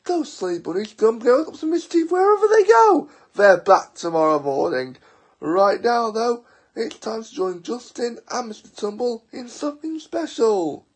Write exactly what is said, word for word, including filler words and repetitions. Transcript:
Those silly bunnies come blowing up some mischief wherever they go. They're back tomorrow morning. Right now, though, it's time to join Justin and Mister Tumble in something special.